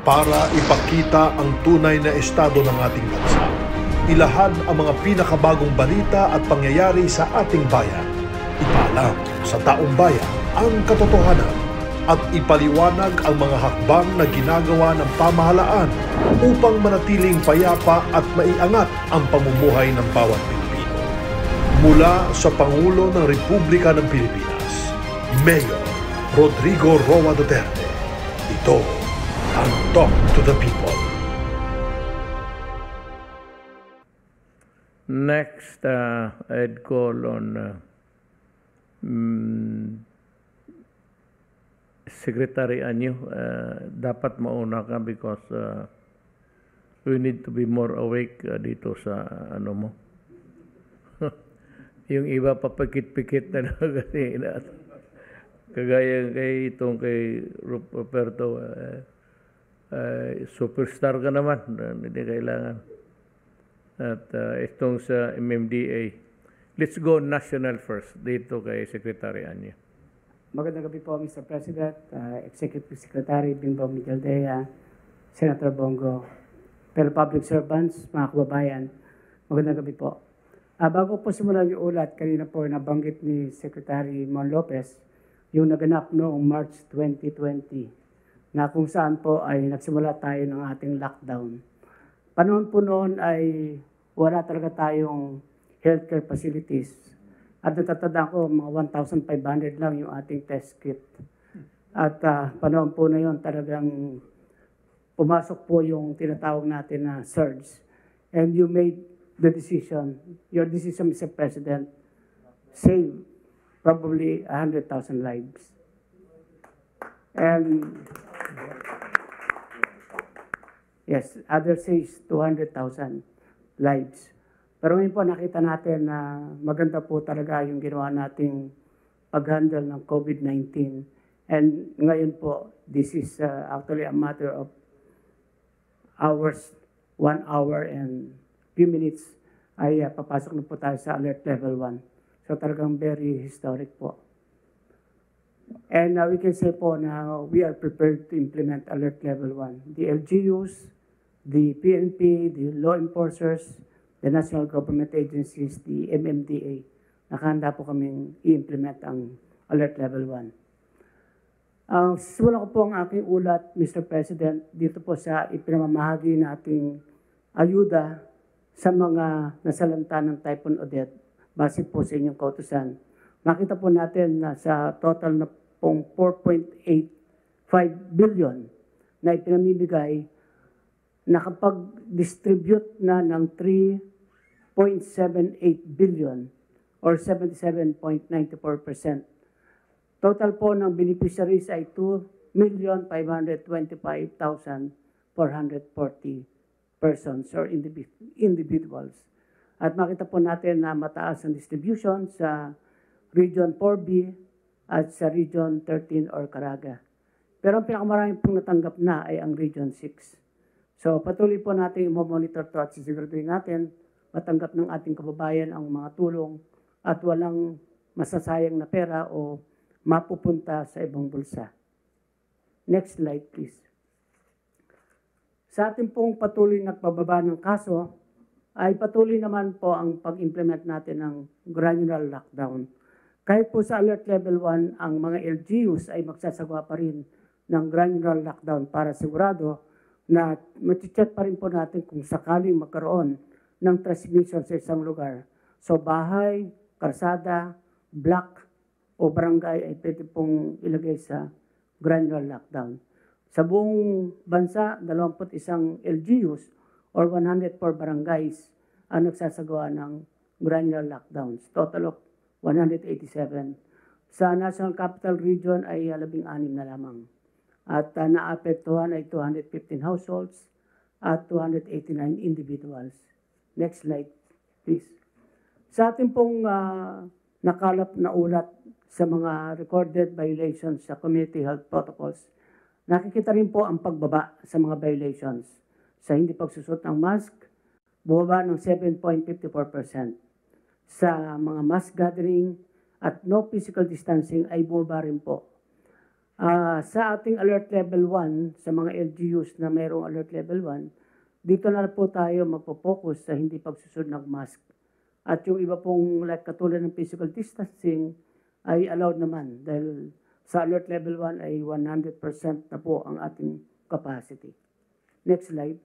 para ipakita ang tunay na estado ng ating bansa. Ilahad ang mga pinakabagong balita at pangyayari sa ating bayan. Ipaalam sa taong bayan ang katotohanan at ipaliwanag ang mga hakbang na ginagawa ng pamahalaan upang manatiling payapa at maiangat ang pamumuhay ng bawat Pilipino. Mula sa Pangulo ng Republika ng Pilipinas, Mayor Rodrigo Roa Duterte, ito ang Talk to the People. Next, I'd call on Secretary Anyo. Dapat mauna ka because we need to be more awake dito sa ano mo. Yung iba papikit-pikit na kasi kagaya kay itong kay Roberto, superstar ka naman, hindi kailangan. At itong sa MMDA, let's go national first dito kay Secretary Anyo. Magandang gabi po, Mr. President, Executive Secretary Bingbong Migueldea, Senator Bongo, fellow public servants, mga kababayan, magandang gabi po. Bago po simulan yung ulat, kanina po nabanggit ni Secretary Mon Lopez yung naganap noong March 2020 na kung saan po ay nagsimula tayo ng ating lockdown. Panahon po noon ay wala talaga tayong healthcare facilities. At natatandaan ko, mga 1,500 lang yung ating test kit. At panahon po na yun, talagang pumasok po yung tinatawag natin na surge. And you made the decision, your decision, Mr. President, save probably 100,000 lives. And yes, others says 200,000 lives. Pero ngayon po nakita natin na maganda po talaga yung ginawa nating pag-handle ng COVID-19. And ngayon po, this is actually a matter of hours, 1 hour and few minutes ay papasok na po tayo sa alert level 1. So talagang very historic po. And we can say po na we are prepared to implement alert level 1. The LGUs, the PNP, the law enforcers, the national government agencies, the MMDA, nakahanda po kaming i-implement ang alert level 1. Simulan ko po ang aking ulat, Mr. President, dito po sa ipinamamahagi nating ayuda sa mga nasalanta ng Typhoon Odette, base po sa inyong kautusan. Nakita po natin na sa total na pong 4.85 billion na ipinamimigay, nakapag-distribute na ng 3.78 billion or 77.94%. Total po ng beneficiaries ay 2,525,440 persons or individuals. At makita po natin na mataas ang distribution sa Region 4B at sa Region 13 or Caraga. Pero ang pinakamaraming pong natanggap na ay ang Region 6. So patuloy po natin i-monitor to at sisiguraduhin natin matanggap ng ating kababayan ang mga tulong at walang masasayang na pera o mapupunta sa ibang bulsa. Next slide please. Sa ating pong patuloy na pagbaba ng kaso, ay patuloy naman po ang pag-implement natin ng granular lockdown. Kahit po sa alert level 1, ang mga LGUs ay magsasagawa pa rin ng granular lockdown para sigurado na mati-check pa rin po natin kung sakaling magkaroon ng transmission sa isang lugar. So bahay, karsada, block o barangay ay pwede pong ilagay sa granular lockdown. Sa buong bansa, 21 LGUs or 104 barangays ang nagsasagawa ng granular lockdowns. Total of 187. Sa National Capital Region ay 16 na lamang. At naapektuhan ay 215 households at 289 individuals. Next slide, please. Sa ating pong nakalap na ulat sa mga recorded violations sa community health protocols, nakikita rin po ang pagbaba sa mga violations. Sa hindi pagsusot ng mask, bumaba ng 7.54%. Sa mga mass gathering at no physical distancing ay bumaba rin po. Sa ating alert level 1, sa mga LGUs na mayroong alert level 1, dito na po tayo magpo-focus sa hindi pagsusunod ng mask. At yung iba pong like katulad ng physical distancing ay allowed naman dahil sa alert level 1 ay 100% na po ang ating capacity. Next slide.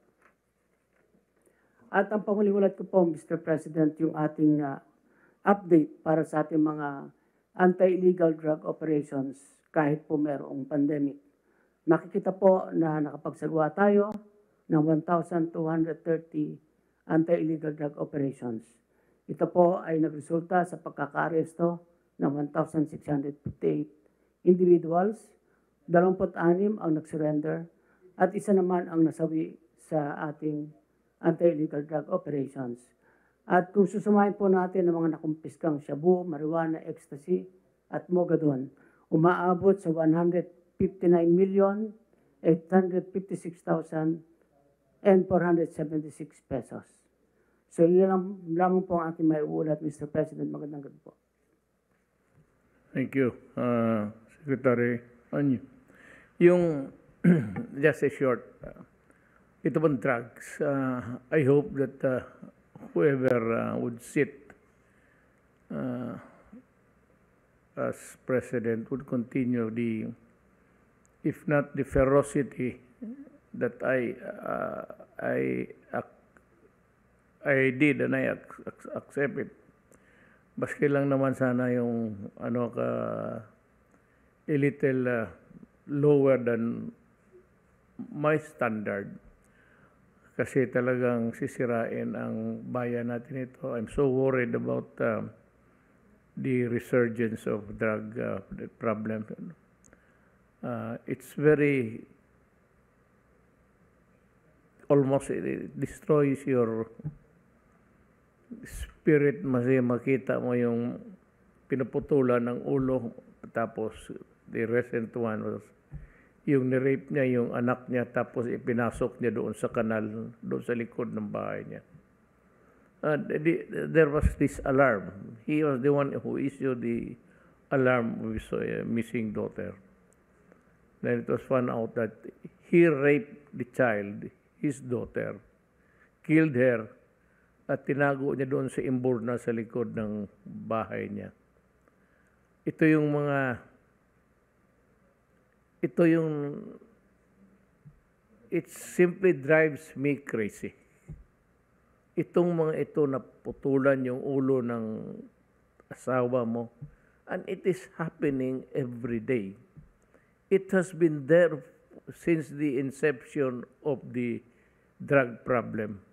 At ang panguling ulat ko po, Mr. President, yung ating update para sa ating mga anti-illegal drug operations kahit po mayroong pandemic. Makikita po na nakapagsagawa tayo ng 1,230 anti-illegal drug operations. Ito po ay nagresulta sa pagkaka-aresto ng 1,658 individuals, 26 ang nag-surrender, at isa naman ang nasawi sa ating anti-illegal drug operations. At kung susumahin po natin ang mga nakumpiskang shabu, marijuana, ecstasy, at mogadon, umaabot sa 159,856,476 pesos. So yun lamang po ang aking may uulat, Mr. President. Magandang gabi po. Thank you, Secretary Anyo. Yung, just a short, ito pong drugs, I hope that whoever would sit as president would continue if not the ferocity that I did and I accept it. Baski lang naman sana yung a little lower than my standard. Kasi talagang sisirain ang bayan natin ito. I'm so worried about the resurgence of drug problem. It's very, almost it destroys your spirit. Makita mo yung pinuputulan ng ulo, tapos the recent one was yung nirape niya yung anak niya, tapos ipinasok niya doon sa kanal, doon sa likod ng bahay niya. There was this alarm. He was the one who issued the alarm with a missing daughter. Then it was found out that he raped the child, his daughter, killed her, at tinago niya doon sa imborna sa likod ng bahay niya. It simply drives me crazy. Itong mga ito na putulan yung ulo ng asawa mo, and it is happening every day. It has been there since the inception of the drug problem.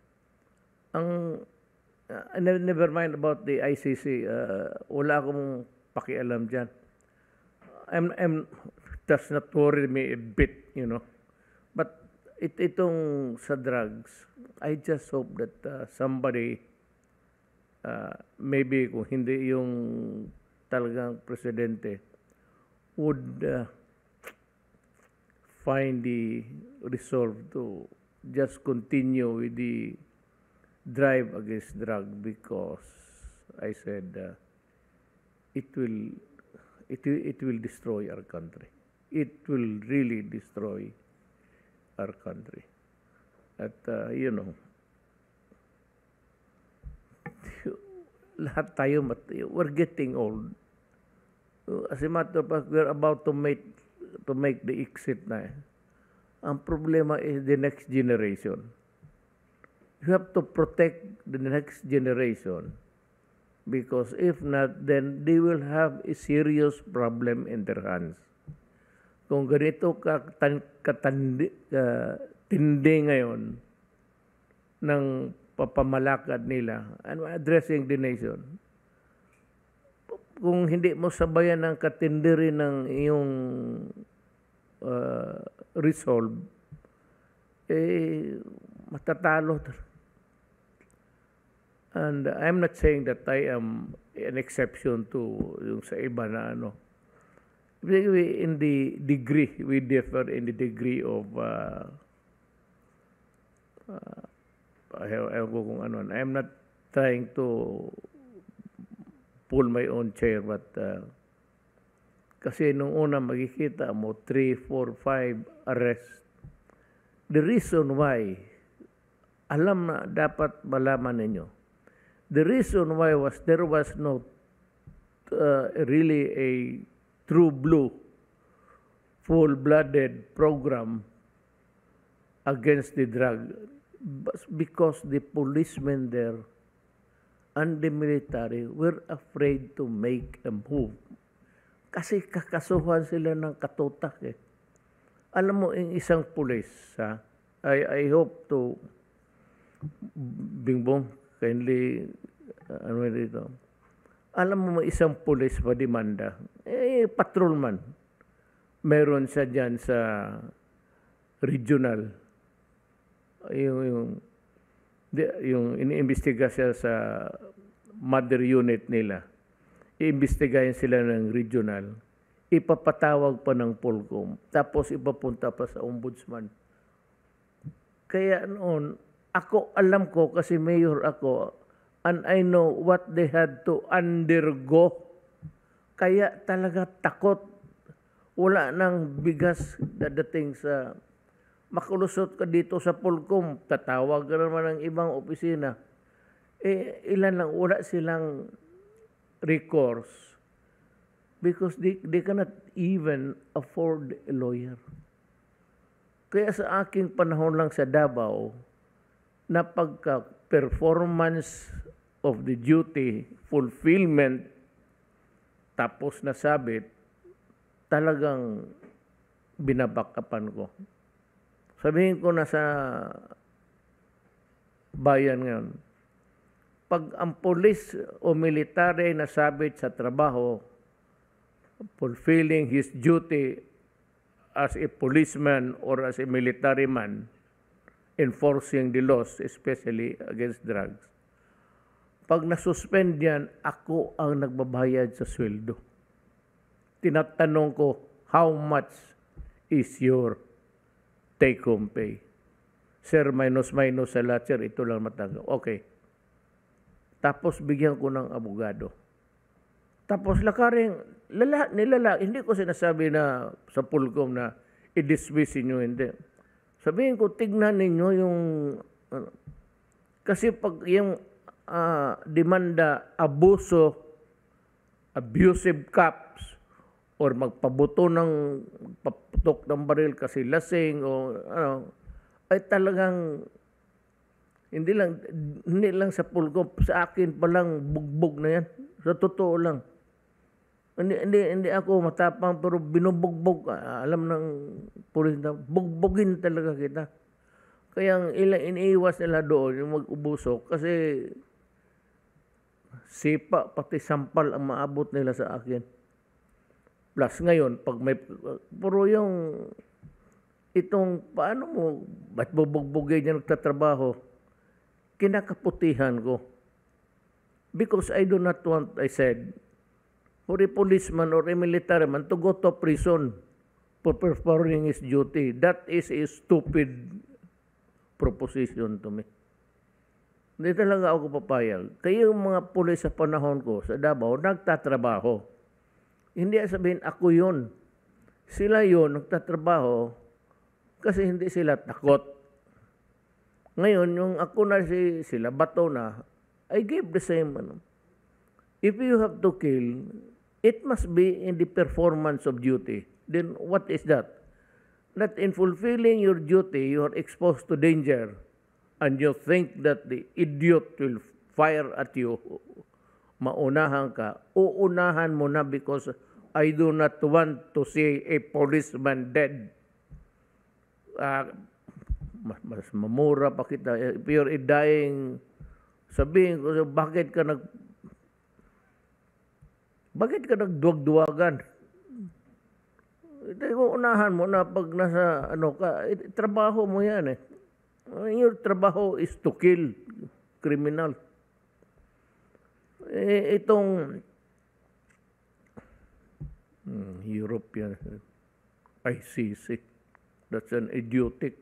Never mind about the ICC, wala akong pakialam dyan. Does not worry me a bit, But itong sa drugs, I just hope that somebody, maybe kung hindi yung talagang presidente, would find the resolve to just continue with the drive against drug, because I said it will destroy our country. It will really destroy our country. At lahat tayo, we're getting old. As a matter of fact, we're about to make the exit na. Ang problema is the next generation. You have to protect the next generation, because if not, then they will have a serious problem in their hands. Kung ganito tindi ngayon ng papamalakad nila and addressing the nation, kung hindi mo sabayan ng katindiri ng iyong resolve, matatalo. And I'm not saying that I am an exception to yung sa iba na in the degree, we differ in the degree of I'm not trying to pull my own chair, but Kasi nung una makikita mo, 3, 4, 5 arrest. The reason why, alam na dapat malaman ninyo, the reason why was there was no really a true blue, full-blooded program against the drug because the policemen there and the military were afraid to make a move. Kasi kakasuhan sila ng katutak eh. Alam mo, yung isang pulis, ha? I hope to, Bingbong, kindly, ano dito, alam mo, isang pulis pa demanda, patrolman, meron siya dyan sa regional, yung iniimbestiga siya sa mother unit nila, iimbestigahin sila ng regional, ipapatawag pa ng Polcom, tapos ipapunta pa sa ombudsman. Kaya noon, ako alam ko kasi mayor ako, and I know what they had to undergo. Kaya talaga takot. Wala nang bigas dadating sa... Makalusot ka dito sa Polcom, tatawag ka naman ng ibang opisina. Ilan lang, wala silang recourse. Because they cannot even afford a lawyer. Kaya sa aking panahon lang sa Davao, na pagka-performance of the duty, fulfillment, tapos nasabit, talagang binabakapan ko. Sabihin ko na sa bayan ngayon, pag ang polis o military nasabit sa trabaho, fulfilling his duty as a policeman or as a military man, enforcing the laws, especially against drugs. Pag nasuspend yan, ako ang nagbabayad sa sweldo. Tinatanong ko, how much is your take-home pay? Sir, minus sa lahat, sir, ito lang matanggap. Okay. Tapos bigyan ko ng abogado. Tapos lakaring, nilala, hindi ko sinasabi na sa Polcom na i-dismiss nyo, hindi. Sabihin ko, tignan ninyo yung, kasi pag yung demanda, abusive cops, or magpabuto ng, paputok ng baril kasi lasing, o ano, ay talagang, hindi lang sa Polcom, sa akin palang bugbog na yan. Sa totoo lang. Hindi ako matapang, pero binubugbog. Alam ng pulis na, bugbogin talaga kita. Kaya iniiwas nila doon yung mag-ubusok kasi sipa, pati sampal ang maabot nila sa akin. Plus ngayon, pag may, puro yung, itong, paano mo, ba't bubugbogin niya nagtatrabaho? Kinakaputihan ko. Because I do not want, I said, for a policeman or a military man to go to prison for performing his duty. That is a stupid proposition to me. Hindi talaga ako papayag. Kaya yung mga pulis sa panahon ko sa Davao, nagtatrabaho. Hindi sabihin, ako yun. Sila yun, nagtatrabaho kasi hindi sila takot. Ngayon, yung ako na sila, bato na, I gave the same. If you have to kill, it must be in the performance of duty. Then what is that? That in fulfilling your duty, you are exposed to danger and you think that the idiot will fire at you. Maunahan ka. Uunahan mo na because I do not want to see a policeman dead. Mas mamura pa kita. If you're dying, sabihin ko, bakit ka nagduwag-duwagan? Unahan mo na pag nasa trabaho mo yan eh. Your trabaho is to kill criminal. Itong European ICC, that's an idiotic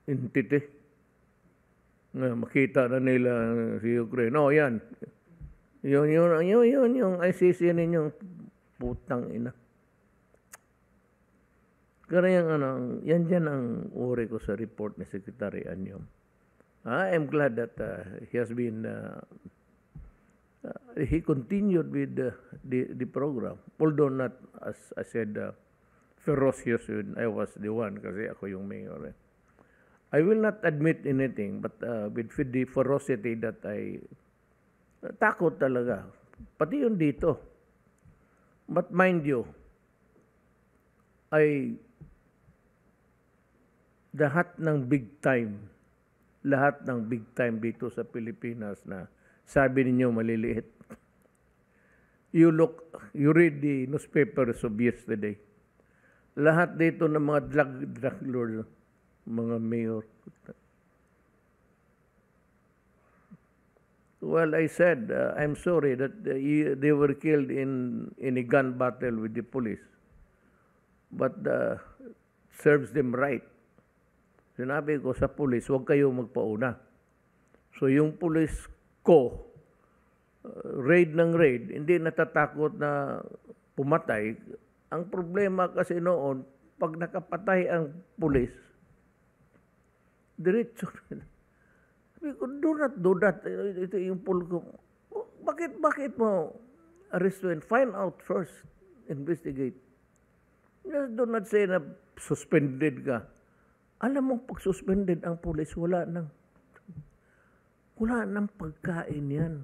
entity. Makita na nila si Ukraine. Yan. Yun, yung ICC ninyong putang ina. Kaya yan dyan ang uri ko sa report ni Secretary Anyom. I am glad that he has been, he continued with the program. Although not, as I said, ferocious when I was the one kasi ako yung mayor. I will not admit anything, but with the ferocity that I takot talaga. Pati yun dito. But mind you, lahat ng big time dito sa Pilipinas na sabi ninyo maliliit. You read the newspapers of yesterday. Lahat dito ng mga drug lords, mga mayor. Well, I said, I'm sorry that they were killed in a gun battle with the police. But serves them right. Sinabi ko sa police, huwag kayo magpauna. So yung police ko, raid ng raid, hindi natatakot na pumatay. Ang problema kasi noon, pag nakapatay ang police, diretso. Sabi ko, do not do that. Ito yung ko. Bakit mo arrestuin? Find out first. Investigate. Just do not say na suspended ka. Alam mo, pag suspended ang police, wala nang pagkain yan.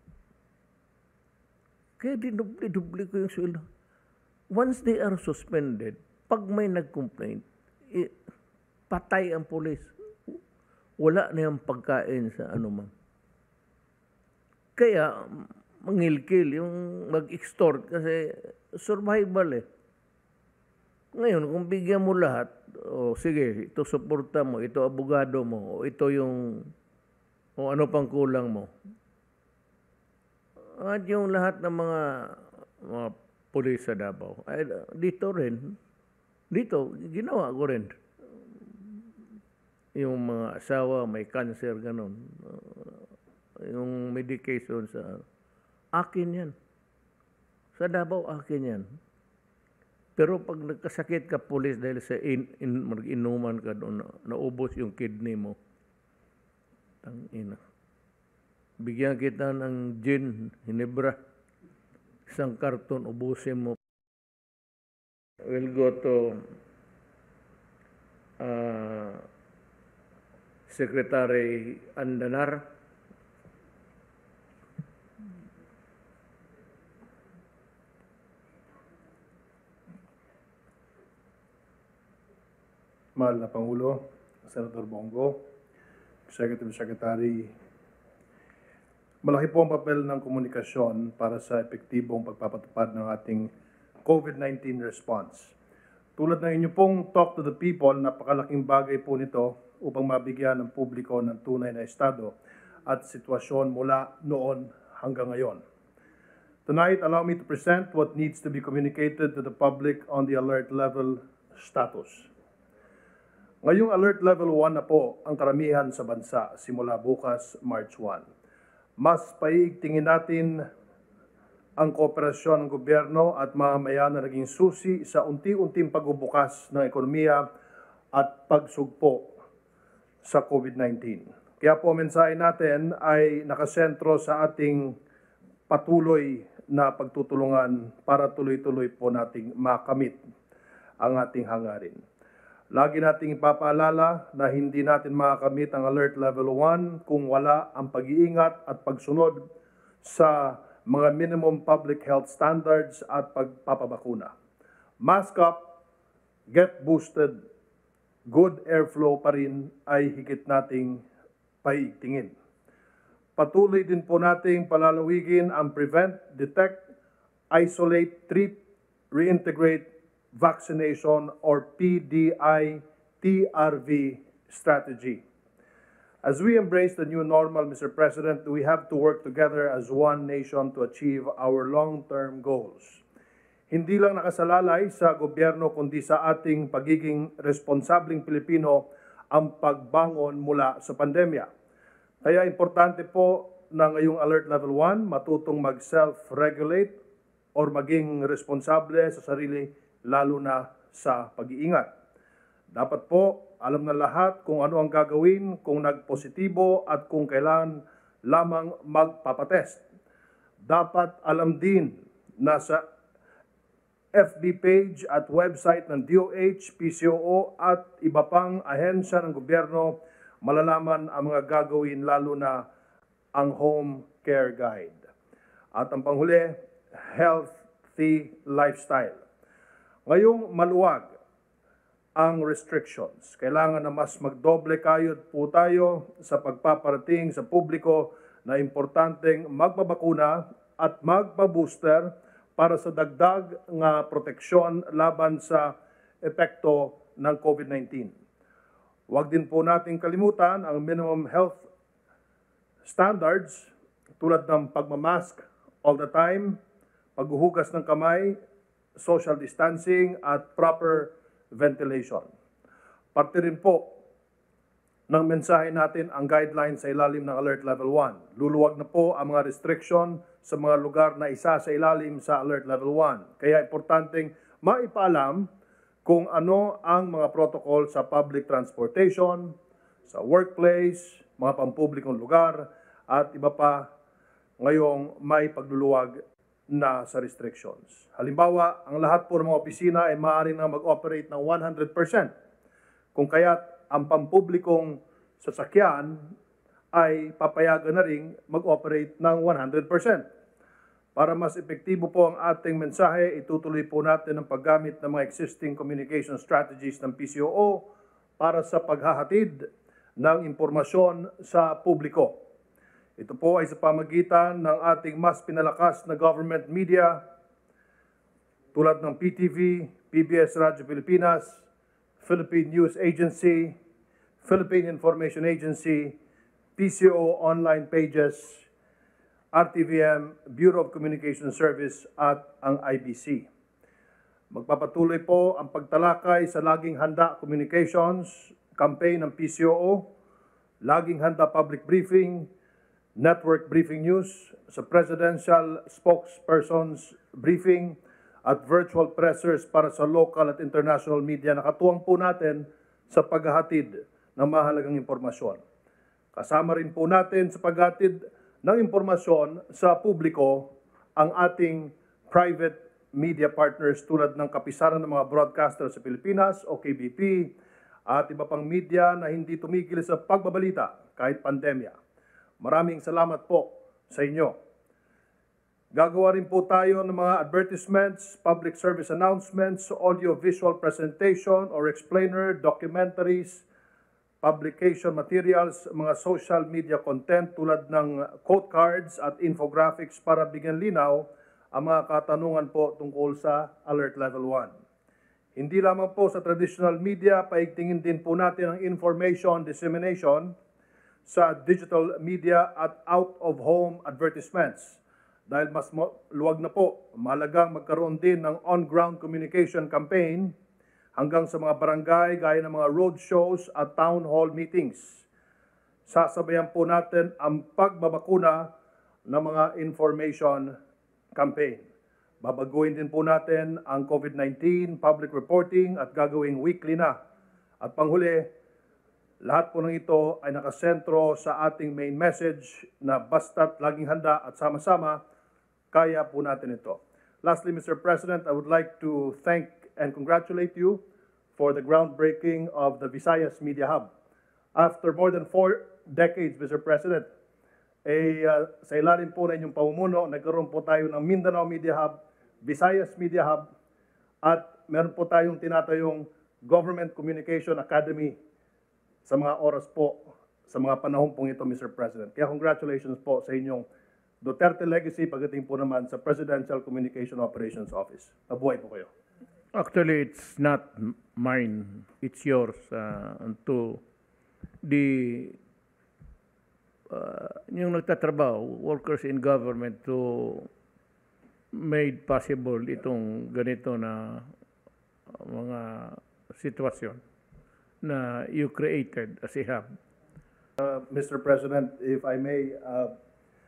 Kaya dinubli ko yung sweldo. Once they are suspended, pag may nag-complaint, patay ang police. Wala na yung pagkain sa anuman. Kaya, mangilkil, yung mag-extort kasi survival eh. Ngayon, kung bigyan mo lahat, sige, ito suporta mo, ito abogado mo, o ito yung, o ano pang kulang mo. At yung lahat ng mga pulis sa Davao, dito ginawa ko rin. Yung mga asawa, may cancer, ganun. Yung medication akin yan. Sa Davao, akin yan. Pero pag nagkasakit ka, pulis, dahil sa mag-inuman ka doon, naubos yung kidney mo. Tangina. Bigyan kita ng gin, hinebra. Isang karton, ubusin mo. We'll go to Secretary Andanar. Mahal na Pangulo, Senator Bongo, Executive Secretary, malaki po ang papel ng komunikasyon para sa epektibong pagpapatupad ng ating COVID-19 response. Tulad ng inyo pong Talk to the People, napakalaking bagay po nito upang mabigyan ng publiko ng tunay na estado at sitwasyon mula noon hanggang ngayon. Tonight, allow me to present what needs to be communicated to the public on the alert level status. Ngayong alert level 1 na po ang karamihan sa bansa simula bukas March 1. Mas paiigtingin natin ang kooperasyon ng gobyerno at mamamayan na naging susi sa unti-unting pagbubukas ng ekonomiya at pagsugpo sa COVID-19. Kaya po ang mensahe natin ay nakasentro sa ating patuloy na pagtutulungan para tuloy-tuloy po nating makamit ang ating hangarin. Lagi nating ipapaalala na hindi natin makakamit ang alert level 1 kung wala ang pag-iingat at pagsunod sa mga minimum public health standards at pagpapabakuna. Mask up, get boosted, good airflow pa rin ay higit nating paiigtingin. Patuloy din po nating palalawigin ang prevent, detect, isolate, treat, reintegrate, vaccination or PDI-TRV strategy. As we embrace the new normal, Mr. President, we have to work together as one nation to achieve our long-term goals. Hindi lang nakasalalay sa gobyerno kundi sa ating pagiging responsableng Pilipino ang pagbangon mula sa pandemya. Kaya importante po na ngayong Alert Level 1, matutong mag-self-regulate or maging responsable sa sarili, lalo na sa pag-iingat. Dapat po, alam na lahat kung ano ang gagawin kung nagpositibo at kung kailan lamang magpapatest. Dapat alam din na sa FB page at website ng DOH, PCOO at iba pang ahensya ng gobyerno, malalaman ang mga gagawin, lalo na ang home care guide. At ang panghuli, healthy lifestyle. Ngayong maluwag ang restrictions, kailangan na mas magdoble kayod po tayo sa pagpaparating sa publiko na importanteng magpabakuna at magpa-booster para sa dagdag nga proteksyon laban sa epekto ng COVID-19. Huwag din po nating kalimutan ang minimum health standards tulad ng pagmamask all the time, paghuhugas ng kamay, social distancing at proper ventilation. Parte rin po ng mensahe natin ang guidelines sa ilalim ng Alert Level 1. Luluwag na po ang mga restriction sa mga lugar na isa sa ilalim sa Alert Level 1. Kaya importanteng maipaalam kung ano ang mga protocol sa public transportation, sa workplace, mga pampublikong lugar, at iba pa ngayong may pagluluwag na sa restrictions. Halimbawa, ang lahat po ng mga opisina ay maaari na mag-operate ng 100%. Kung kaya't ang pampublikong sasakyan ay papayagan na rin mag-operate ng 100%. Para mas epektibo po ang ating mensahe, itutuloy po natin ang paggamit ng mga existing communication strategies ng PCOO para sa paghahatid ng impormasyon sa publiko. Ito po ay sa pamagitan ng ating mas pinalakas na government media tulad ng PTV, PBS Radio Pilipinas, Philippine News Agency, Philippine Information Agency, PCO online pages, RTVM, Bureau of Communication Service at ang IBC. Magpapatuloy po ang pagtalakay sa Laging Handa Communications campaign ng PCOO, Laging Handa Public Briefing, Network Briefing News, sa Presidential Spokespersons Briefing at virtual pressers para sa local at international media na katuwang po natin sa paghahatid ng mahalagang impormasyon. Kasama rin po natin sa paghatid ng impormasyon sa publiko ang ating private media partners tulad ng Kapisanan ng mga Broadcaster sa Pilipinas o KBP at iba pang media na hindi tumigil sa pagbabalita kahit pandemya. Maraming salamat po sa inyo. Gagawa rin po tayo ng mga advertisements, public service announcements, audio-visual presentation or explainer, documentaries, publication materials, mga social media content tulad ng quote cards at infographics para bigyan linaw ang mga katanungan po tungkol sa Alert Level 1. Hindi lamang po sa traditional media, paigtingin din po natin ang information dissemination sa digital media at out-of-home advertisements. Dahil mas luwag na po, mahalagang magkaroon din ng on-ground communication campaign hanggang sa mga barangay gaya ng mga road shows at town hall meetings. Sasabayan po natin ang pagbabakuna ng mga information campaign. Babaguhin din po natin ang COVID-19 public reporting at gagawing weekly na. At panghuli, lahat po ng ito ay nakasentro sa ating main message na basta't laging handa at sama-sama, kaya po natin ito. Lastly, Mr. President, I would like to thank and congratulate you for the groundbreaking of the Visayas Media Hub. After more than 4 decades, Mr. President, sa ilalim po na inyong pamumuno, nagkaroon po tayo ng Mindanao Media Hub, Visayas Media Hub, at meron po tayong tinatayong Government Communication Academy sa mga oras po, sa mga panahon pong ito, Mr. President. Kaya congratulations po sa inyong Duterte legacy pagdating po naman sa Presidential Communication Operations Office. Mabuhay po kayo. Actually, it's not mine. It's yours. To the yung nagtatrabaho, workers in government to made possible itong ganito na mga sitwasyon na you created as a hub. Mr. President, if I may,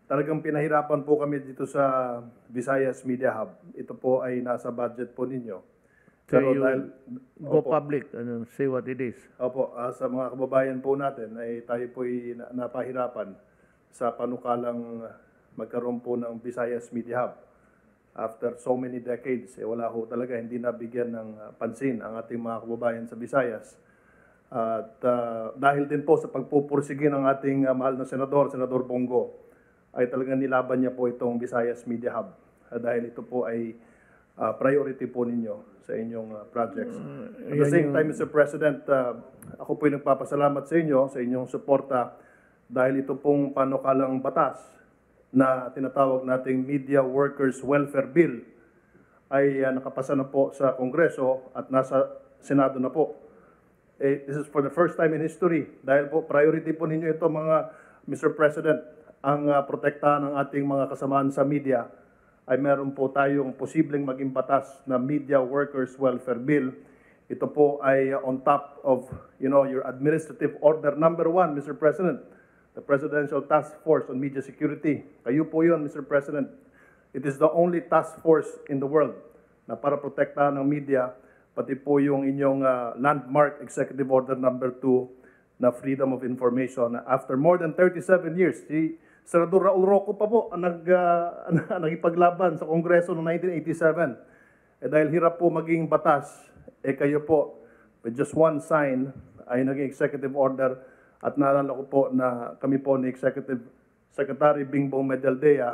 talagang pinahirapan po kami dito sa Visayas Media Hub. Ito po ay nasa budget po ninyo. So Pero you dahil, go opo, public and say what it is. opo, sa mga kababayan po natin ay tayo po ay napahirapan sa panukalang magkaroon po ng Visayas Media Hub. After so many decades, wala ho talaga, hindi nabigyan ng pansin ang ating mga kababayan sa Visayas. At dahil din po sa pagpupursige ng ating mahal na Senador Bongo, ay talagang nilaban niya po itong Visayas Media Hub. Dahil ito po ay priority po ninyo sa inyong projects. At the same time, Mr. President, ako po ay nagpapasalamat sa inyong suporta dahil ito pong panukalang batas na tinatawag nating Media Workers Welfare Bill ay nakapasa na po sa Kongreso at nasa Senado na po. This is for the first time in history dahil po priority po ninyo ito mga Mr. President, ang protektahan ng ating mga kasamaan sa media ay meron po tayong posibleng maging batas na Media Workers Welfare Bill. Ito po ay on top of, your Administrative Order number 1, Mr. President, the Presidential Task Force on Media Security. Kayo po yun, Mr. President. It is the only task force in the world na para protektahan ng media, pati po yung inyong landmark Executive Order number 2 na Freedom of Information. After more than 37 years, si Senador Raul Roco pa po ang nagipaglaban sa Kongreso noong 1987. Dahil hirap po maging batas, kayo po, with just one sign, ay naging executive order. At naalala ko po na kami po ni Executive Secretary Bingbong Medialdea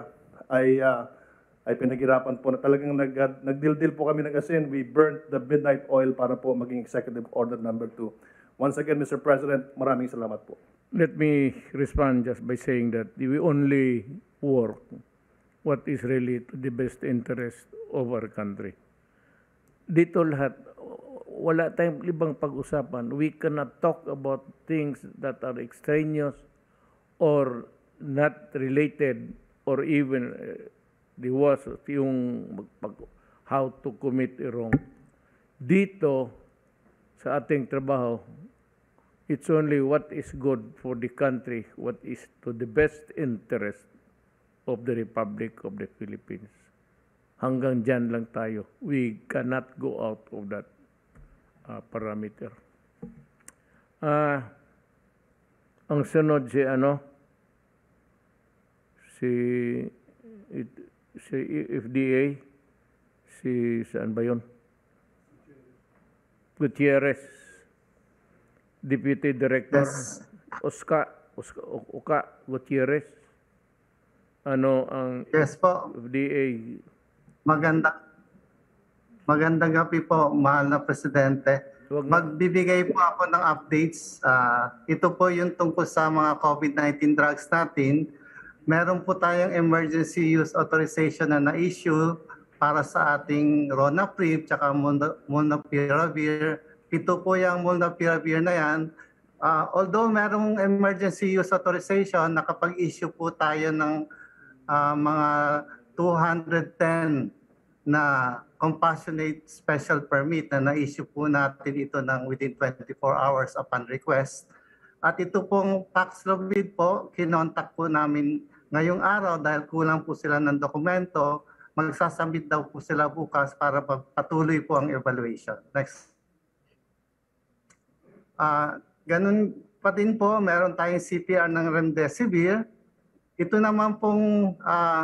ay pinaghirapan po na talagang nagdildil po kami ng asin. We burnt the midnight oil para po maging executive order number 2. Once again, Mr. President, maraming salamat po. Let me respond just by saying that we only work what is really to the best interest of our country. Dito lahat, wala tayong ibang pag-usapan. We cannot talk about things that are extraneous or not related or even the worst, yung how to commit a wrong. Dito, sa ating trabaho, it's only what is good for the country, what is to the best interest of the Republic of the Philippines. Hanggang dyan lang tayo. We cannot go out of that parameter. Ang sunod si FDA, saan ba yun? Gutierrez, Deputy Director. Yes. Oka Gutierrez. Ano ang Yes po. FDA? Magandang gabi po, mahal na Presidente. Magbibigay po ako ng updates. Ito po yung tungkol sa mga COVID-19 drugs natin. Meron po tayong emergency use authorization na na-issue para sa ating Ronapreve at Molnupiravir. Ito po yung Molnupiravir na yan. Although merong emergency use authorization, nakapag-issue po tayo ng mga 210 na compassionate special permit na na-issue po natin ito ng within 24 hours upon request. At ito pong Paxlovid po, kinontak po namin ngayong araw dahil kulang po sila ng dokumento. Magsasubmit daw po sila bukas para patuloy po ang evaluation. Next. Ganun pa din po, meron tayong CPR ng Remdesivir. Ito naman pong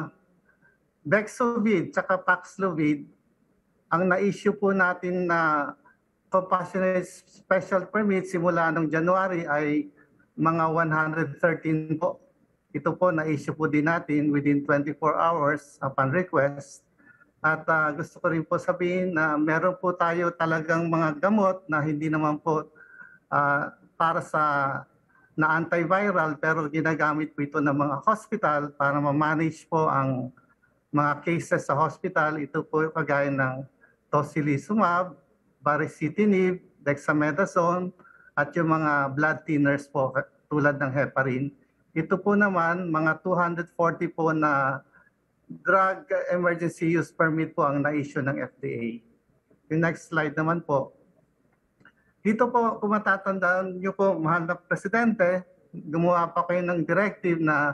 Bexovid tsaka Paxlovid, ang na-issue po natin na compassionate special permit simula noong January ay mga 113 po. Ito po na-issue po din natin within 24 hours upon request. At gusto ko rin po sabihin na meron po tayo talagang mga gamot na hindi naman po para sa na antiviral pero ginagamit po ito ng mga hospital para ma-manage po ang mga cases sa hospital. Ito po kagaya ng tocilizumab, baricitinib, dexamethasone, at yung mga blood thinners po tulad ng heparin. Ito po naman, mga 240 po na drug emergency use permit po ang na-issue ng FDA. Yung next slide naman po. Dito po, kung matatandaan nyo po, mahal na Presidente, gumawa pa kayo ng directive na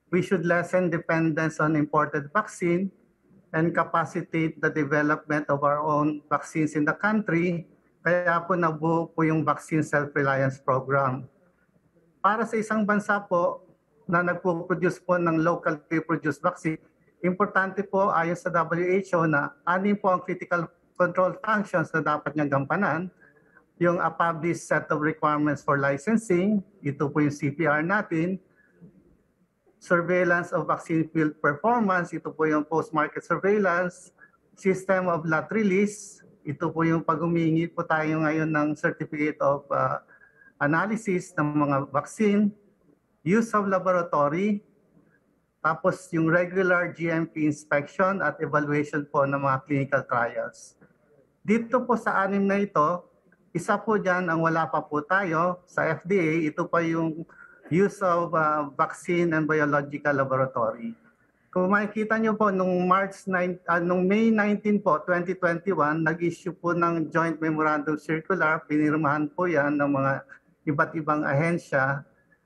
we should lessen dependence on imported vaccine and capacitate the development of our own vaccines in the country. Kaya po nabuo po yung Vaccine Self-Reliance Program. Para sa isang bansa po na nagpo-produce po ng locally produced vaccine, importante po ayon sa WHO na anim po ang critical control functions na dapat niyang gampanan. Yung a published set of requirements for licensing, ito po yung CPR natin. Surveillance of vaccine field performance, ito po yung post-market surveillance. System of lot release, ito po yung pag humingi po tayo ngayon ng certificate of analysis ng mga vaccine. Use of laboratory, tapos yung regular GMP inspection at evaluation po ng mga clinical trials. Dito po sa anim na ito, isa po dyan ang wala pa po tayo sa FDA, ito pa yung use of vaccine and biological laboratory. Kung makikita nyo po, nung May 19 po, 2021, nag-issue po ng Joint Memorandum Circular, pinirmahan po yan ng mga iba't ibang ahensya.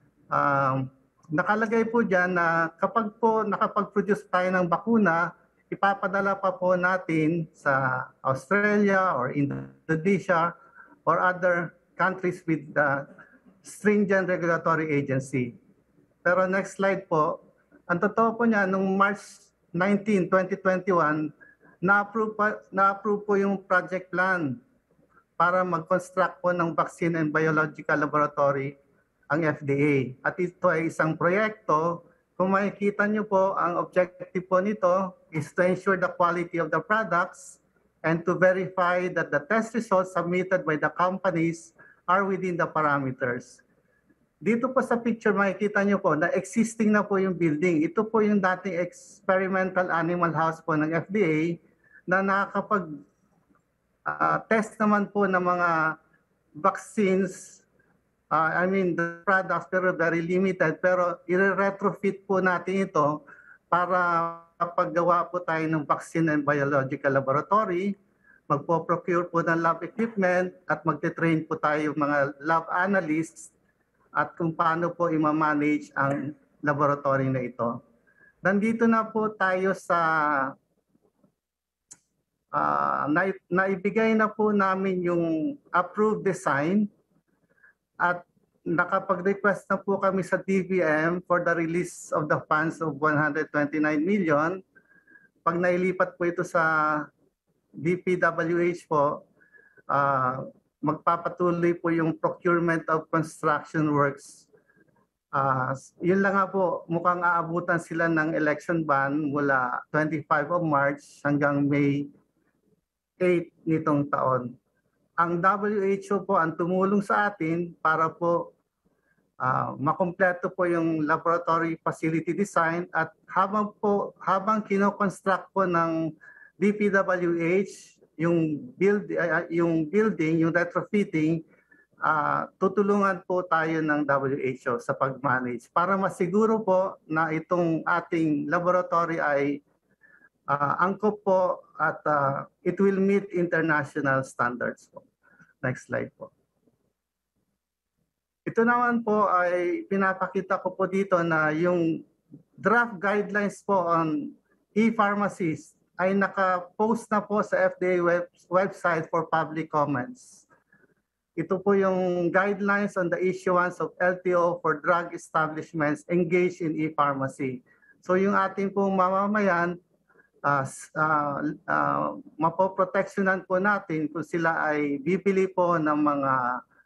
Nakalagay po dyan na kapag po nakapag-produce tayo ng bakuna, ipapadala pa po natin sa Australia or Indonesia or other countries with the stringent regulatory agency. Pero next slide po, ang totoo po niya, nung March 19, 2021, na-approve po yung project plan para mag-construct po ng vaccine and biological laboratory ang FDA. At ito ay isang proyekto. Kung makikita niyo po, ang objective po nito is to ensure the quality of the products and to verify that the test results submitted by the companies are within the parameters. Dito po sa picture, makikita nyo po na existing na po yung building. Ito po yung dating experimental animal house po ng FDA na nakakapag-test naman po ng mga vaccines, the products, pero very limited. Pero i-retrofit po natin ito para paggawa po tayo ng vaccine and biological laboratory, magpo-procure po ng lab equipment at magte-train po tayo mga lab analysts at kung paano po i-manage ang laboratory na ito. Nandito na po tayo sa naibigay na po namin yung approved design at nakapag-request na po kami sa DBM for the release of the funds of 129 million. Pag nailipat po ito sa DPWH po, magpapatuloy po yung procurement of construction works. Yun lang nga po, mukhang aabutan sila ng election ban mula 25 of March hanggang May 8 nitong taon. Ang WHO po ang tumulong sa atin para po makompleto po yung laboratory facility design at habang kino-construct po ng DPWH yung building, yung retrofitting, tutulungan po tayo ng WHO sa pag-manage para masiguro po na itong ating laboratory ay angkop po at it will meet international standards po. Next slide po. Ito naman po ay pinapakita ko po dito na yung draft guidelines po on e-pharmacies ay naka-post na po sa FDA website for public comments. Ito po yung guidelines on the issuance of LTO for drug establishments engaged in e-pharmacy. So yung ating pong mamamayan, mapoproteksyonan po natin kung sila ay bibili po ng mga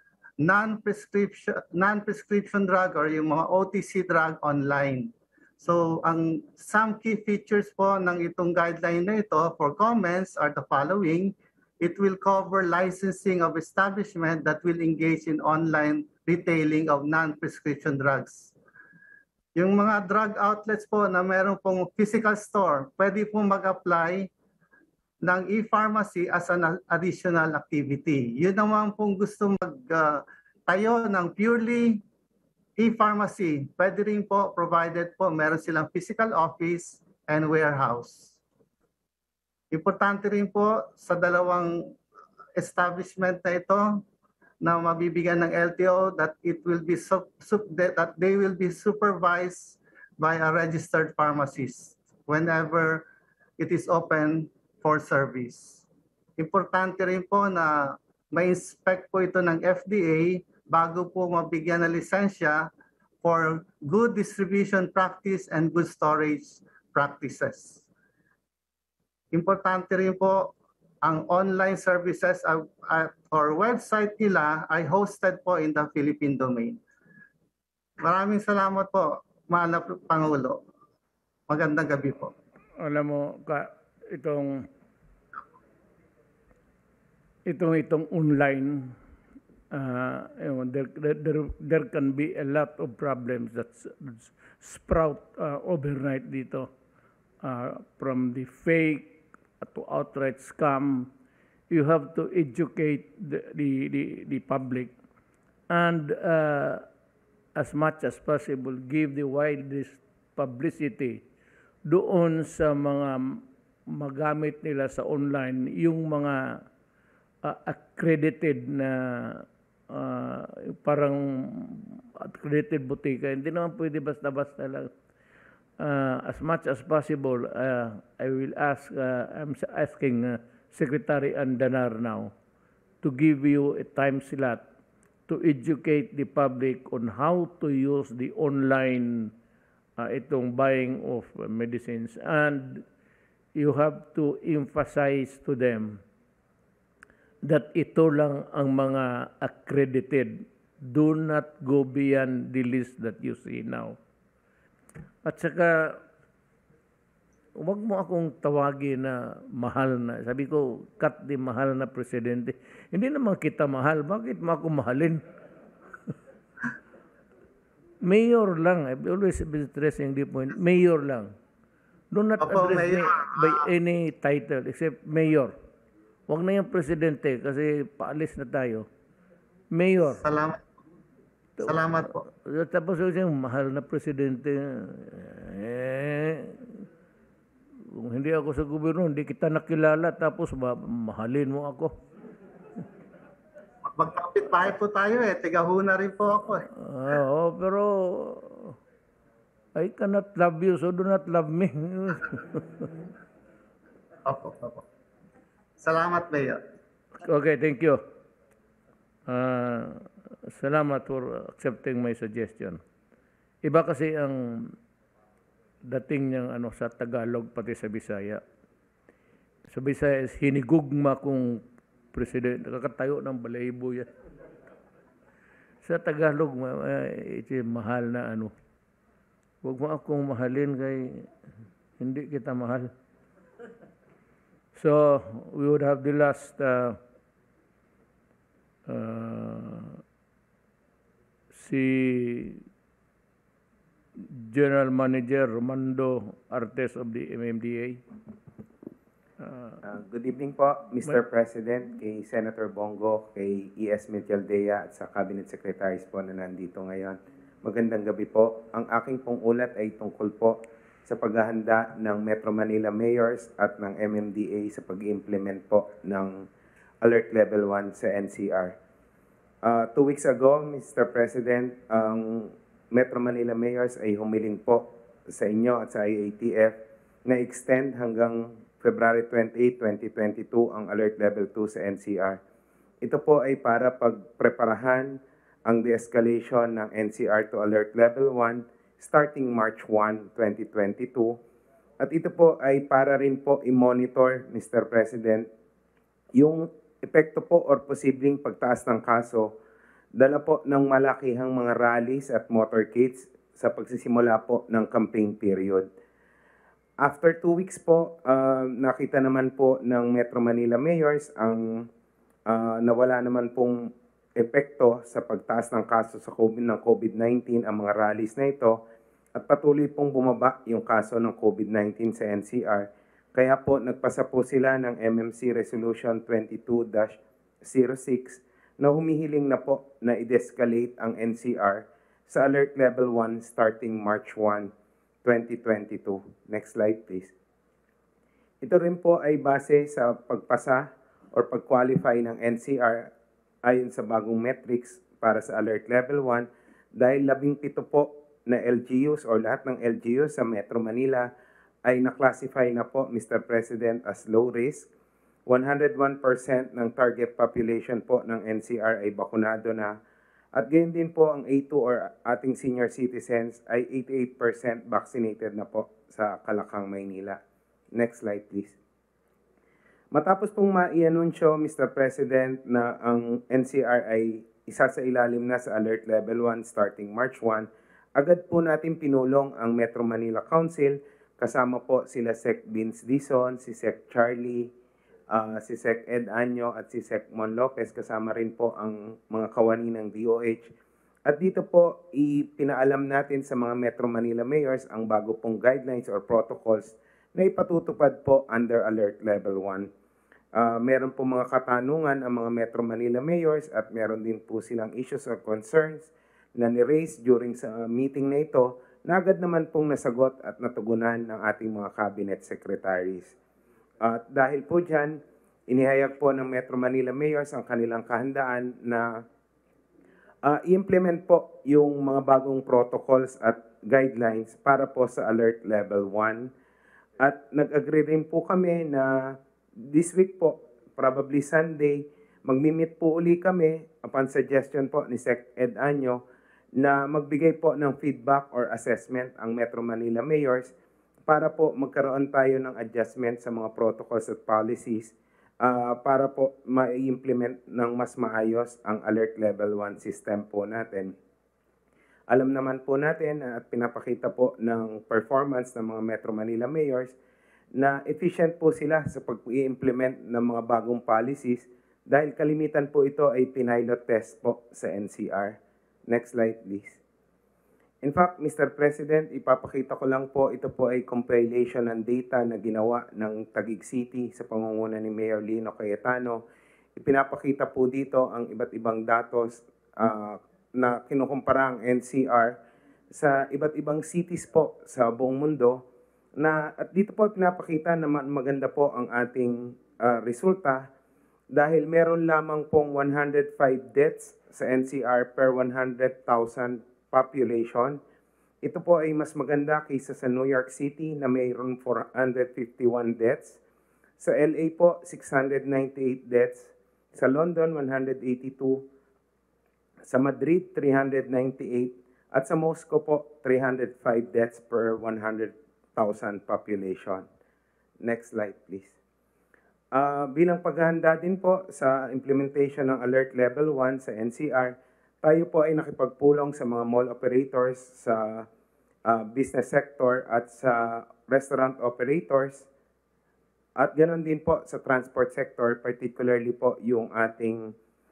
non-prescription drug or yung mga OTC drug online. So some key features po ng itong guideline na ito for comments are the following. It will cover licensing of establishment that will engage in online retailing of non-prescription drugs. Yung mga drug outlets po na meron pong physical store, pwede pong mag-apply ng e-pharmacy as an additional activity. Yun naman pong gusto magtayo ng purely e-pharmacy, pwede rin po provided po meron silang physical office and warehouse. Importante rin po sa dalawang establishment na ito na mabibigyan ng LTO that it will be that they will be supervised by a registered pharmacist whenever it is open for service. Importante rin po na may inspect po ito ng FDA bago po mabigyan ng lisensya for good distribution practice and good storage practices. Importante rin po ang online services or website nila ay hosted po in the Philippine domain. Maraming salamat po, mahal na Pangulo. Magandang gabi po. Alam mo, itong online, there can be a lot of problems that sprout overnight dito, from the fake to outright scam. You have to educate the public and as much as possible give the widest publicity doon sa mga magamit nila sa online, yung mga accredited na parang accredited butika. Hindi naman pwede basta-basta lang. As much as possible, I will ask, I'm asking Secretary Andanar now to give you a time slot to educate the public on how to use the online itong buying of medicines. And you have to emphasize to them that ito lang ang mga accredited. Do not go beyond the list that you see now. At saka, huwag mo akong tawagin na mahal na. Sabi ko, cut the mahal na presidente. Hindi naman kita mahal. Bakit mo ako mahalin? Mayor lang. I've always been stressing the point. Mayor lang. Do not address me by any title except mayor. Huwag na yung presidente kasi paalis na tayo. Mayor. Salamat po. Tapos yung mahal na presidente, kung hindi ako sa gobyerno, hindi kita nakilala, tapos mahalin mo ako. Magkapit bahay po tayo Tigahuna rin po ako Oo, pero I cannot love you, so do not love me. Opo. Salamat, Mayor. Okay, thank you. Salamat for accepting my suggestion. Iba kasi ang dating niyang sa Tagalog pati sa Bisaya. Sa Bisaya is hinigugma kung presidente, nakakatayo ng balahibo yan. Sa Tagalog, mahal na Huwag mo akong mahalin kay hindi kita mahal. So, we would have the last si General Manager Romando Artes of the MMDA. Good evening po, Mr. President, kay Senator Bongo, kay E.S. Metialdea at sa Cabinet Secretaries po na nandito ngayon. Magandang gabi po. Ang aking pong ulat ay tungkol po sa paghahanda ng Metro Manila Mayors at ng MMDA sa pag-implement po ng Alert Level 1 sa NCR. 2 weeks ago, Mr. President, ang Metro Manila Mayors ay humiling po sa inyo at sa IATF na extend hanggang February 28, 2022 ang Alert Level 2 sa NCR. Ito po ay para pagpreparahan ang de-escalation ng NCR to Alert Level 1 starting March 1, 2022. At ito po ay para rin po i-monitor, Mr. President, yung epekto po or posibleng pagtaas ng kaso dala po ng malakihang mga rallies at motorcades sa pagsisimula po ng campaign period. After 2 weeks po, nakita naman po ng Metro Manila Mayors ang nawala naman pong epekto sa pagtaas ng kaso sa COVID-19 ang mga rallies na ito at patuloy pong bumaba yung kaso ng COVID-19 sa NCR. Kaya po nagpasa po sila ng MMC Resolution 22-06 na humihiling na po na i-de-escalate ang NCR sa Alert Level 1 starting March 1, 2022. Next slide please. Ito rin po ay base sa pagpasa or pag-qualify ng NCR ayon sa bagong metrics para sa Alert Level 1 dahil 17 po na LGUs or lahat ng LGUs sa Metro Manila ay na-classify na po, Mr. President, as low risk. 101% ng target population po ng NCR ay bakunado na. At gayon din po ang A2 or ating senior citizens ay 88% vaccinated na po sa Kalakang, Maynila. Next slide, please. Matapos pong mai-anunsyo, Mr. President, na ang NCR ay isa sa ilalim na sa Alert Level 1 starting March 1, agad po natin pinulong ang Metro Manila Council, kasama po sila Sec. Vince Dizon, si Sec. Charlie, si Sec. Ed Año at si Sec. Mon Lopez, kasama rin po ang mga kawani ng DOH. At dito po, ipinaalam natin sa mga Metro Manila mayors ang bago pong guidelines or protocols na ipatutupad po under Alert Level 1. Meron po mga katanungan ang mga Metro Manila mayors at meron din po silang issues or concerns na ni-raise during sa meeting na ito na agad naman pong nasagot at natugunan ng ating mga cabinet secretaries. At dahil po dyan, inihayag po ng Metro Manila mayors ang kanilang kahandaan na i-implement po yung mga bagong protocols at guidelines para po sa Alert Level 1. At nag-agree rin po kami na this week po, probably Sunday, magmi-meet po uli kami upon suggestion po ni Sec. Ed Año na magbigay po ng feedback or assessment ang Metro Manila mayors para po magkaroon tayo ng adjustment sa mga protocols at policies para po ma-implement ng mas maayos ang Alert Level 1 system po natin. Alam naman po natin at pinapakita po ng performance ng mga Metro Manila mayors na efficient po sila sa pag-i-implement ng mga bagong policies dahil kalimitan po ito ay pinilot test po sa NCR. Next slide, please. In fact, Mr. President, ipapakita ko lang po, ito po ay compilation ng data na ginawa ng Taguig City sa pangunguna ni Mayor Lino Cayetano. Ipinapakita po dito ang iba't ibang datos na kinukumpara ang NCR sa iba't ibang cities po sa buong mundo. At dito po pinapakita na maganda po ang ating resulta dahil meron lamang pong 105 deaths sa NCR per 100,000 population. Ito po ay mas maganda kaysa sa New York City na mayroon 451 deaths. Sa LA po, 698 deaths. Sa London, 182. Sa Madrid, 398. At sa Moscow po, 305 deaths per 100,000 population. Next slide, please. Bilang paghahanda din po sa implementation ng Alert Level 1 sa NCR, tayo po ay nakipagpulong sa mga mall operators, sa business sector at sa restaurant operators, at ganoon din po sa transport sector, particularly po yung ating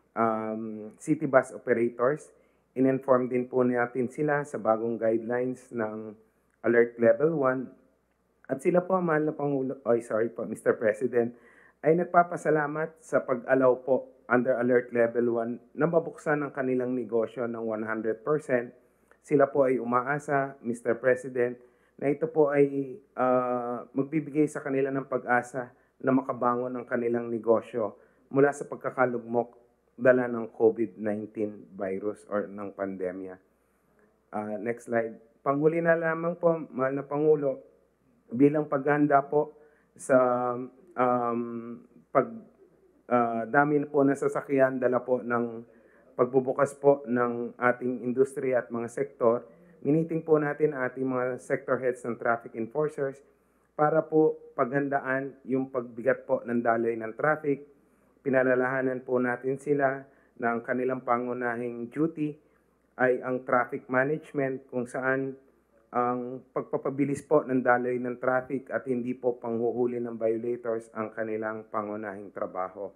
city bus operators. In-inform din po natin sila sa bagong guidelines ng Alert Level 1. At sila po, mahal na Pangulo, Mr. President, ay nagpapasalamat sa pag-allow po under Alert Level 1 na mabuksan ang kanilang negosyo ng 100%. Sila po ay umaasa, Mr. President, na ito po ay magbibigay sa kanila ng pag-asa na makabangon ang kanilang negosyo mula sa pagkakalugmok dala ng COVID-19 virus or ng pandemya. Next slide. Panghuli na lamang po, mahal na Pangulo, bilang paghahanda po sa dami po ng sasakyan, dala po ng pagbubukas po ng ating industriya at mga sektor, miniting po natin ating mga sector heads ng traffic enforcers para po paghandaan yung pagbigat po ng daloy ng traffic. Pinalalahanan po natin sila ng kanilang pangunahing duty ay ang traffic management, kung saan ang pagpapabilis po ng daloy ng traffic at hindi po panghuhuli ng violators ang kanilang pangunahing trabaho.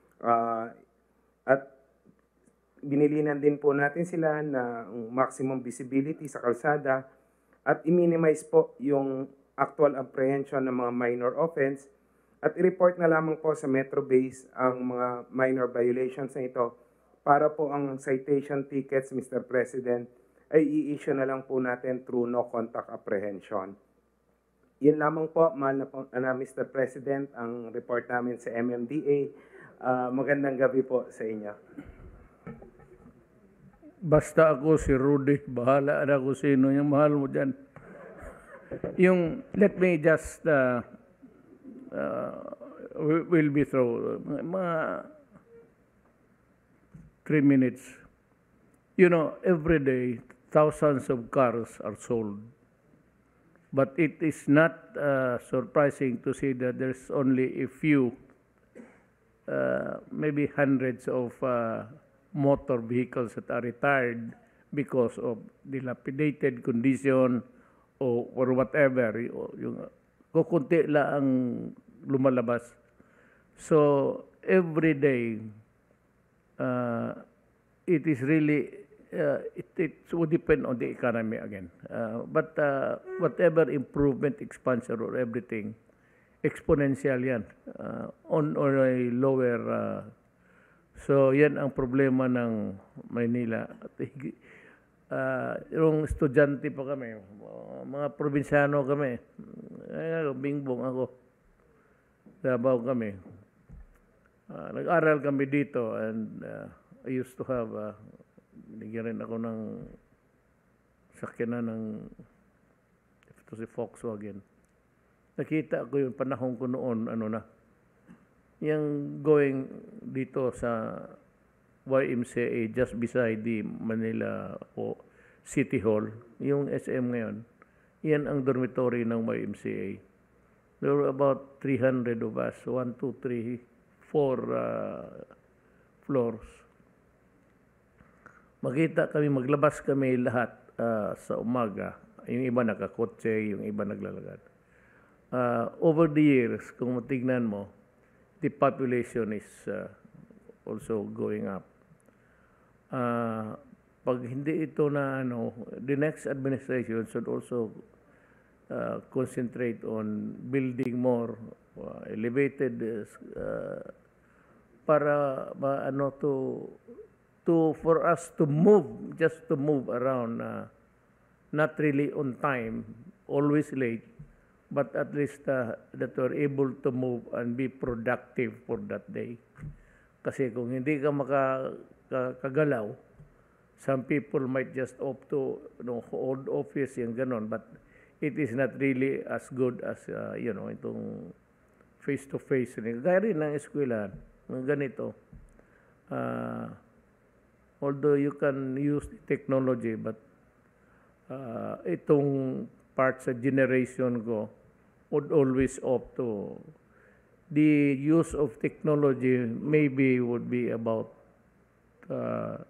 At binilinan din po natin sila na maximum visibility sa kalsada at i-minimize po yung actual apprehension ng mga minor offense at i-report na lamang po sa Metro Base ang mga minor violations na ito para po ang citation tickets, Mr. President, ay i-issue na lang po natin through no contact apprehension. Yun lamang po, mahal na Mr. President, ang report namin sa MMDA. Magandang gabi po sa inyo. basta ako si Rudy, bahala na kung sino yung mahal mo dyan. Let me just, will be through, mga 3 minutes. Every day, thousands of cars are sold. But it is not surprising to see that there's only a few, maybe hundreds of motor vehicles that are retired because of dilapidated condition or whatever. Yung kukunti lang ang lumalabas. So every day, it is really it would depend on the economy again. But whatever improvement, expansion, or everything, exponential yan on or a lower. So yan ang problema ng Maynila. Yung estudyante pa kami, mga probinsyano kami, bingbong ako, Davao kami. Nag-aral kami dito and I used to have bigyan rin ako ng sakyanan ng ito si Volkswagen. Nakita ko yung panahon ko noon, yung going dito sa YMCA just beside the Manila City Hall, yung SM ngayon, yan ang dormitory ng YMCA. There were about 300 of us, 1, 2, 3, 4 floors. Maglabas kami lahat sa umaga. Yung iba nakakotse, yung iba naglalakad. Over the years, kung matignan mo, the population is also going up. Pag hindi ito na the next administration should also concentrate on building more elevated para for us to move, just to move around, not really on time, always late, but at least that we're able to move and be productive for that day. Kasi kung hindi ka makagalaw, some people might just opt to hold office, yung ganon, but it is not really as good as, itong face-to-face. Gaya rin ng eskwelahan, ganito. Although you can use the technology, but itong part sa generation ko would always opt to the use of technology maybe would be about 3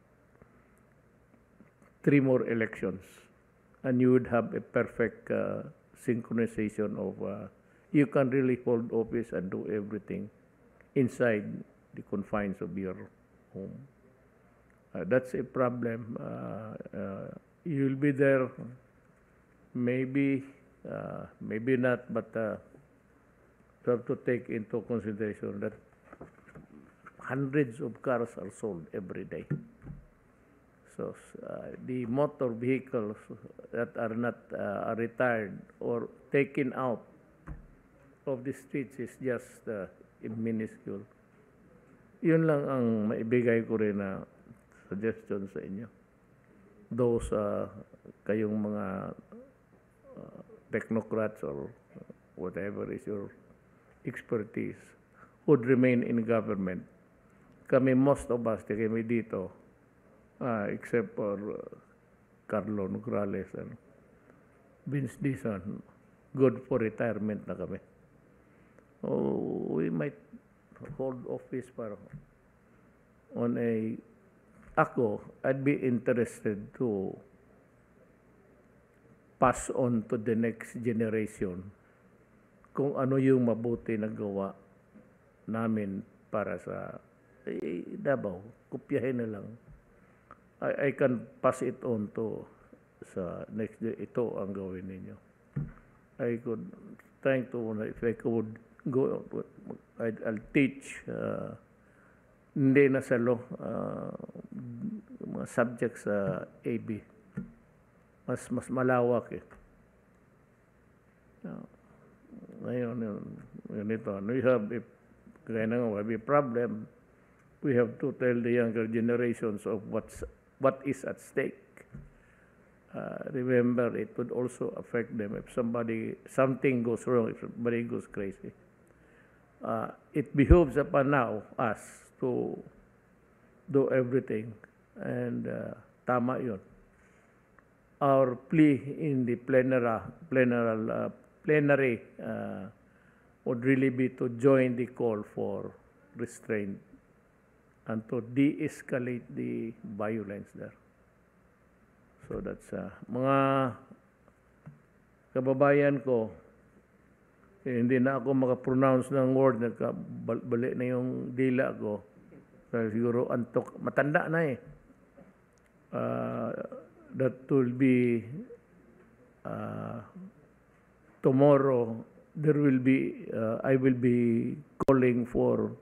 more elections, and you would have a perfect synchronization of you can really hold office and do everything inside the confines of your home. That's a problem. You'll be there, maybe not, but you have to take into consideration that hundreds of cars are sold every day. So the motor vehicles that are not retired or taken out of the streets is just minuscule. Yun lang ang maibigay ko rin na suggestion sa inyo. Those kayong mga technocrats or whatever is your expertise would remain in government. Kami, most of us, kami dito, except for Carlo Nograles and Vince Dizon, good for retirement na kami. We might hold office para on a ako, I'd be interested to pass on to the next generation kung ano yung mabuti na gawa namin para sa Davao. Kopyahin na lang. I can pass it on to sa next day. Ito ang gawin ninyo. I could trying to, if I could go, I'll teach hindi na sa law, mga subjects sa AB. Mas malawak eh. Ngayon, ganito. We have a problem. We have to tell the younger generations of what what is at stake. Remember, it would also affect them if something goes wrong, if somebody goes crazy. It behooves upon now us to do everything, and tama yun. Our plea in the plenary would really be to join the call for restraint and to de-escalate the violence there. So that's mga kababayan ko, hindi na ako makapronounce ng word, nagkabali na yung dila ko. Kasi siguro antok, matanda na eh. That will be tomorrow. There will be I will be calling for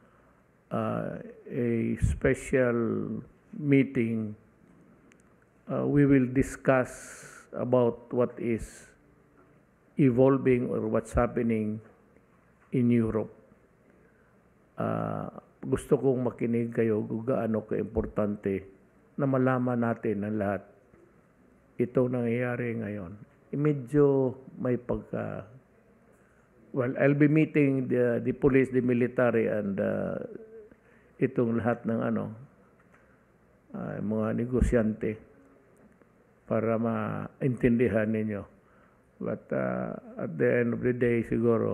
a special meeting. We will discuss about what is evolving or what's happening in Europe. Gusto kong makinig kayo kung gaano ka-importante na malaman natin ang lahat itong nangyayari ngayon. Medyo may pagka... Well, I'll be meeting the police, the military, and itong lahat ng mga negosyante para maintindihan ninyo. But at the end of the day, siguro,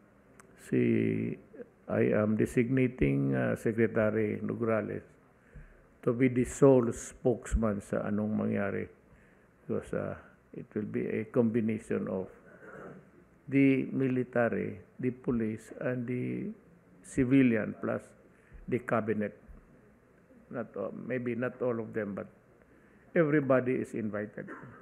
I am designating Secretary Nograles to be the sole spokesman sa anong mangyari. Because it will be a combination of the military, the police, and the civilian, plus the cabinet. Maybe not all of them, but everybody is invited.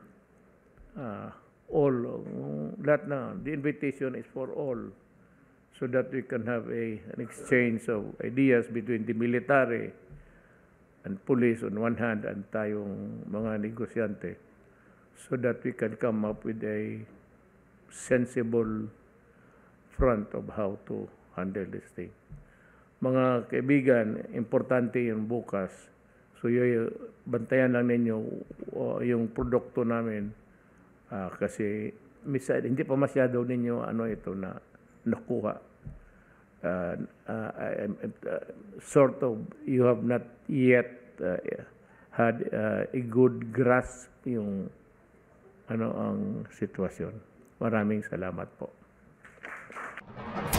The invitation is for all, so that we can have an exchange of ideas between the military and police on one hand and tayong mga negosyante, so that we can come up with a sensible front of how to handle this thing. Mga kaibigan, importante yung bukas. So bantayan lang ninyo yung produkto namin kasi hindi pa masyado ninyo ito na nakuha. Sort of, you have not yet had a good grasp yung ang sitwasyon. Maraming salamat po.